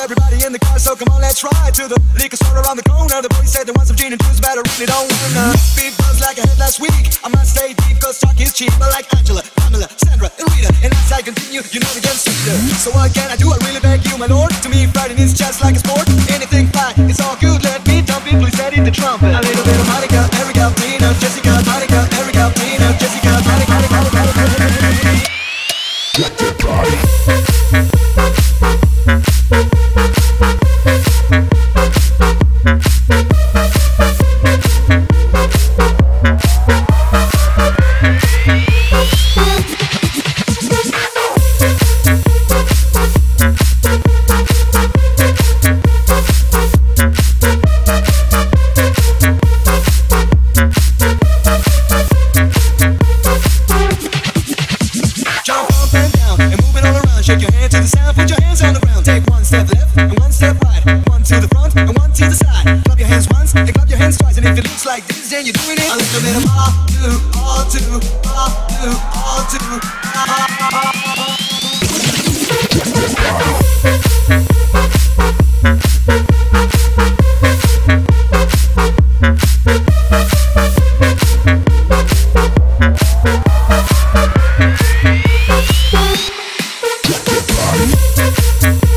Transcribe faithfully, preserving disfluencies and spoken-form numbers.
Everybody in the car, so come on, let's ride to the liquor store around the corner. The boy said there was some gin and juice, but I really don't wanna be buzzed like I had last week. I must stay deep, cause talk is cheap. I like Angela, Pamela, Sandra, and Rita. And as I continue, you know they get sweeter. So what can I do? I really beg you, my lord. To me, fighting is just like a sport. Anything fine, it's all good, let me dump it. Please let it the trumpet. A little bit of Monica, Erica, Tina, Jessica, Monica, Erica, Tina, Jessica, Monica, Monica, Monica, Monica. Let your body. Shake your hand to the sound, put your hands on the ground. Take one step left and one step right. One to the front and one to the side. Clap your hands once and clap your hands twice. And if it looks like this, then you're doing it. A little bit of all do, all do, all do, all do, all do. Body.